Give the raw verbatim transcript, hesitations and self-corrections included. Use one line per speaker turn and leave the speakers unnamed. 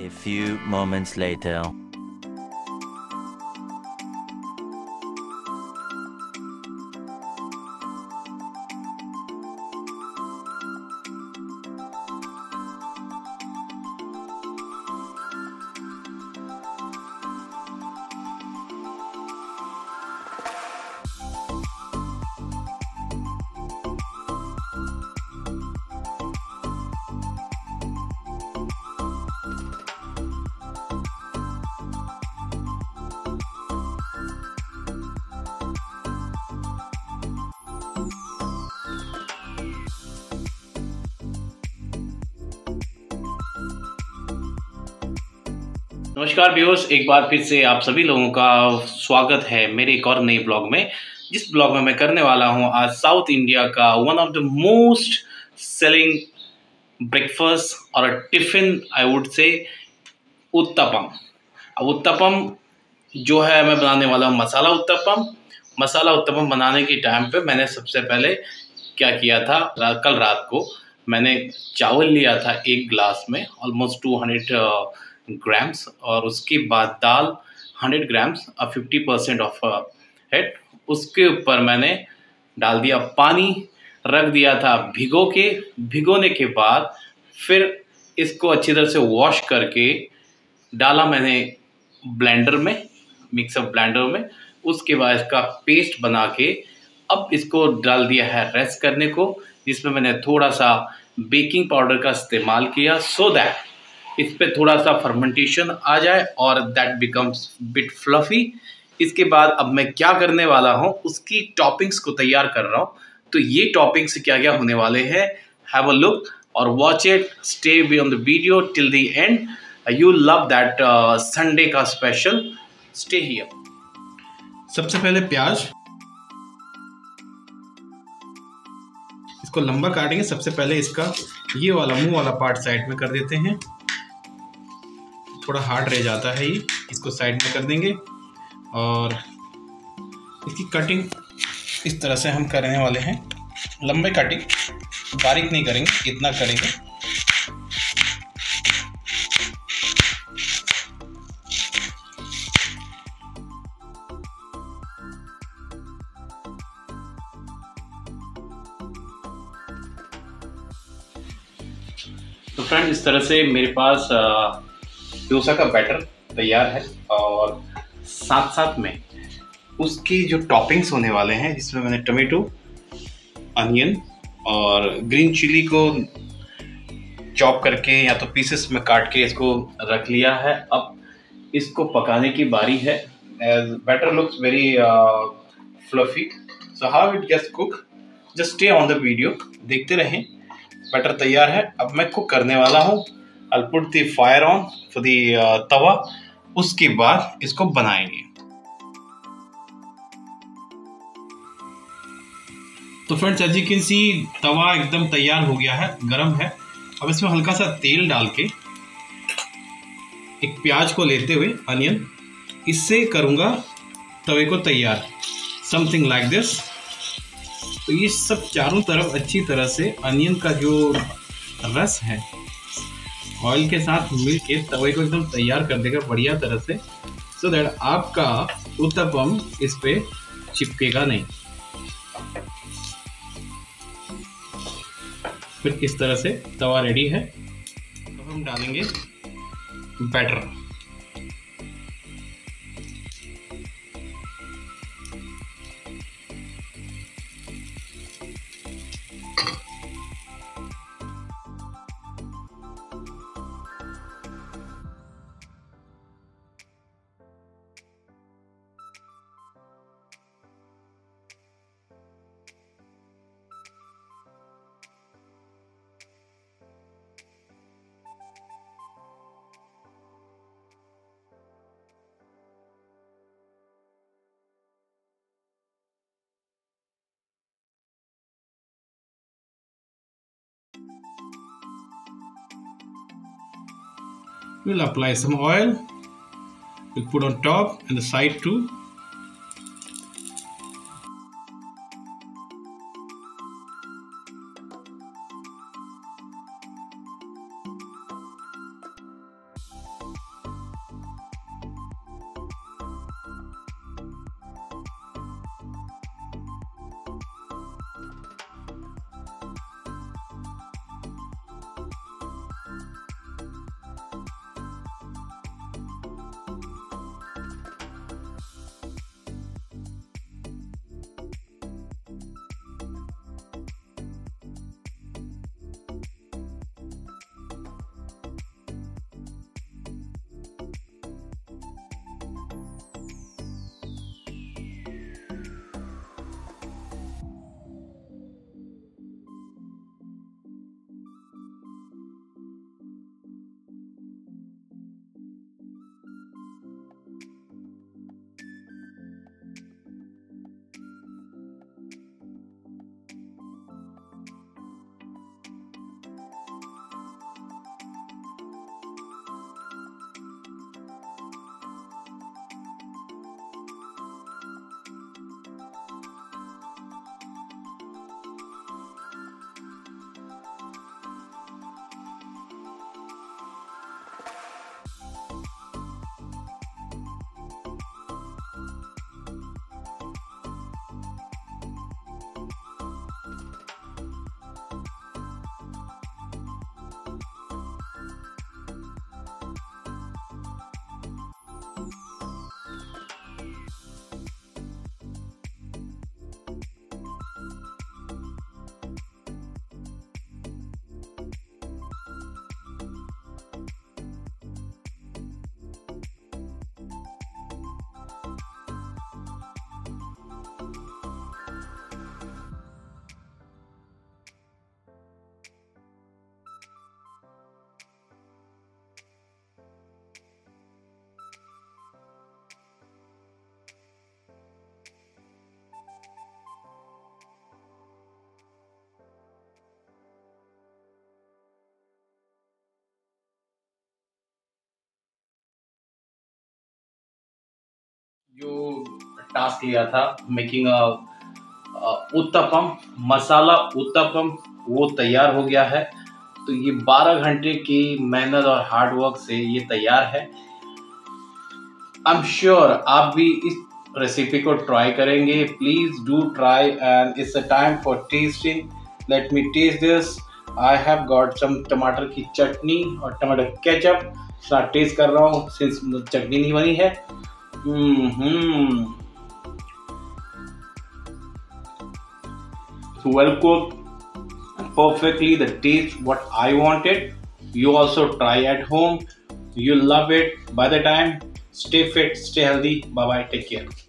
A few moments later.
नमस्कार viewers, एक बार फिर से आप सभी लोगों का स्वागत है मेरे एक और नए ब्लॉग में। जिस ब्लॉग में मैं करने वाला हूं आज साउथ इंडिया का one of the most selling breakfast और tiffin I would say uttapam. अब उत्तपम जो है मैं बनाने वाला हूं मसाला उत्तपम। मसाला उत्तपम बनाने के टाइम पे मैंने सबसे पहले क्या किया था, कल रात को मैंने चावल लिया था एक ग्लास में ऑलमोस्ट टू हंड्रेड ग्राम्स, और उसके बाद दाल हंड्रेड ग्राम्स और फिफ्टी परसेंट ऑफ हेड। उसके ऊपर मैंने डाल दिया पानी, रख दिया था भिगो के। भिगोने के बाद फिर इसको अच्छी तरह से वॉश करके डाला मैंने ब्लेंडर में, मिक्सर ब्लेंडर में। उसके बाद इसका पेस्ट बना के अब इसको डाल दिया है रेस्ट करने को, जिसमें मैंने थोड़ा सा बेकिंग पाउडर का इस्तेमाल किया सो दैट इस पे थोड़ा सा फर्मेंटेशन आ जाए और दैट बिकम्स बिट फ्लफी। इसके बाद अब मैं क्या करने वाला हूँ, उसकी टॉपिंग्स को तैयार कर रहा हूँ। तो ये टॉपिंग्स क्या क्या होने वाले हैं, हैव अ लुक और watch it, stay be on the video till the end. You love that Sunday का स्पेशल, स्टे हियर।
सबसे पहले प्याज, इसको लंबा काटेंगे। सबसे पहले इसका ये वाला मुंह वाला पार्ट साइड में कर देते हैं, थोड़ा हार्ड रह जाता है ये, इसको साइड में कर देंगे। और इसकी कटिंग इस तरह से हम करने वाले हैं, लंबे कटिंग, बारीक नहीं करेंगे, इतना करेंगे।
तो फ्रेंड, इस तरह से मेरे पास डोसा का बैटर तैयार है और साथ साथ में उसकी जो टॉपिंग्स होने वाले हैं, जिसमें मैंने टमेटो, अनियन और ग्रीन चिली को चॉप करके या तो पीसेस में काट के इसको रख लिया है। अब इसको पकाने की बारी है। Batter looks very fluffy, so how it gets cook, just stay on the video, देखते रहें। बैटर तैयार है, अब मैं कुक करने वाला हूँ। I'll put the fire on for the uh, तवा। उसके बाद इसको बनाएंगे।
तो friends, as you can see तवा एकदम तैयार हो गया है, गरम है। अब इसमें हल्का सा तेल डाल के एक प्याज को लेते हुए, अनियन, इससे करूँगा तवे को तैयार, समथिंग लाइक दिस। तो ये सब चारों तरफ अच्छी तरह से अनियन का जो रस है ऑयल के साथ मिल के तवे को एकदम तैयार कर देगा बढ़िया तरह से, सो दैट आपका उत्तपम इस पे चिपकेगा नहीं। फिर इस तरह से तवा रेडी है। अब हम डालेंगे batter. We'll apply some oil, we'll put on top and the side too.
जो टास्क लिया था मेकिंग अ उत्तपम, मसाला उत्तपम, वो तैयार हो गया है। तो ये बारह घंटे की मेहनत और हार्ड वर्क से ये तैयार है। आई एम श्योर आप भी इस रेसिपी को ट्राई करेंगे। Please do try and it's a time for testing. Let me taste this. I have got some टमाटर की चटनी और टमाटर केचप। साथ टेस्ट कर रहा हूँ सिंस चटनी नहीं बनी है। हम्म well cooked, perfectly the taste what I wanted. You also try at home. You love it. By the time, stay fit, stay healthy. Bye bye. Take care.